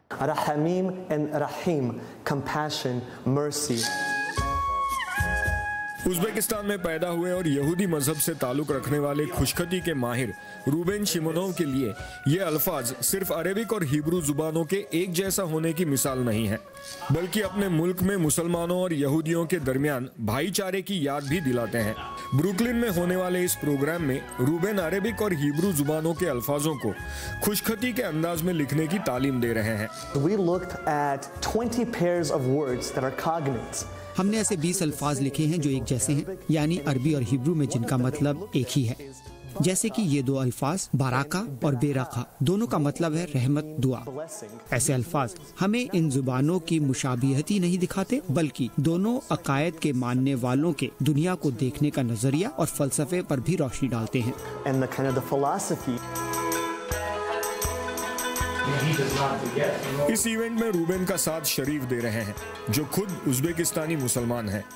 Rahamim and Rahim, compassion, mercy. Uzbekistan में पैदा हुए और यहूदी मजहब से ताल्लुक़ रखने वाले खुशखती के माहिर रूबेन शिमोनोव के लिए ये अल्फाज सिर्फ अरेबिक और हिब्रू जुबानों के एक जैसा होने की मिसाल नहीं है, बल्कि अपने मुल्क में मुसलमानों और यहूदियों के दरमियान भाईचारे की याद भी दिलाते हैं। ब्रुकलिन में होने वाले इस प्रोग्राम में रूबेन अरेबिक और हिब्रू जुबानों के अल्फाजों को खुशखती के अंदाज में लिखने की तालीम दे रहे हैं। We looked at 20 pairs of words that are cognates. हमने ऐसे 20 अल्फाज लिखे हैं जो एक जैसे हैं, यानी अरबी और हिब्रू में जिनका मतलब एक ही है। जैसे कि ये दो अल्फाज बाराका और बेराका, दोनों का मतलब है रहमत, दुआ। ऐसे अल्फाज हमें इन जुबानों की मुशाबिहत ही नहीं दिखाते, बल्कि दोनों अकायद के मानने वालों के दुनिया को देखने का नजरिया और फलसफे पर भी रोशनी डालते हैं। And the kind of the philosophy. इस इवेंट में रूबेन का साथ शरीफ दे रहे हैं, जो खुद उज़्बेकिस्तानी मुसलमान हैं।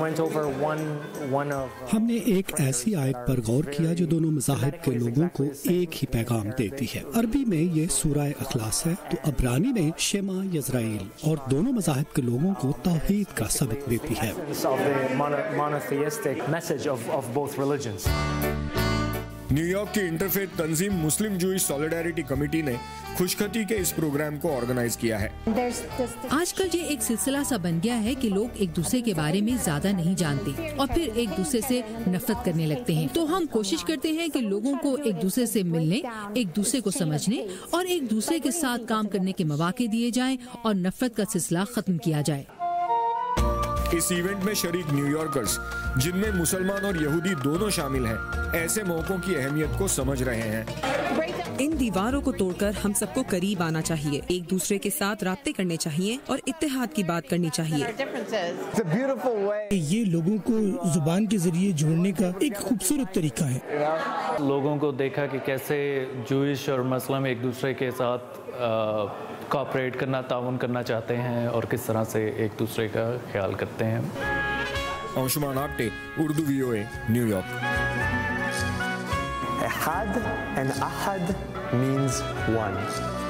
हमने एक ऐसी आयत पर गौर किया जो दोनों मज़ाहिब के लोगों को एक ही पैगाम देती है। अरबी में ये सूरह अखलास है, तो अब्रानी में शेमा यज़राइल, और दोनों मज़ाहिब के लोगों को तौहीद का सबक देती है। न्यूयॉर्क की इंटरफेथ तंजीम मुस्लिम जूइश सॉलिडारिटी कमेटी ने खुशखती के इस प्रोग्राम को ऑर्गेनाइज किया है। आजकल ये एक सिलसिला सा बन गया है कि लोग एक दूसरे के बारे में ज्यादा नहीं जानते और फिर एक दूसरे से नफरत करने लगते हैं। तो हम कोशिश करते हैं कि लोगों को एक दूसरे से मिलने, एक दूसरे को समझने और एक दूसरे के साथ काम करने के मौके दिए जाएं और नफरत का सिलसिला खत्म किया जाए। इस इवेंट में शरीक न्यूयॉर्कर्स, जिनमें मुसलमान और यहूदी दोनों शामिल हैं, ऐसे मौकों की अहमियत को समझ रहे हैं। इन दीवारों को तोड़कर हम सबको करीब आना चाहिए, एक दूसरे के साथ राब्ते करने चाहिए और इत्तेहाद की बात करनी चाहिए। ये लोगों को जुबान के जरिए जोड़ने का एक खूबसूरत तरीका है। लोगों को देखा कि कैसे जूइश और मुस्लिम एक दूसरे के साथ कोऑपरेट करना, ताउन करना चाहते हैं और किस तरह से एक दूसरे का ख्याल करते हैं। अंशुमान आप्टे, उर्दू VOA, न्यूयॉर्क। Ehad and Ahad means one.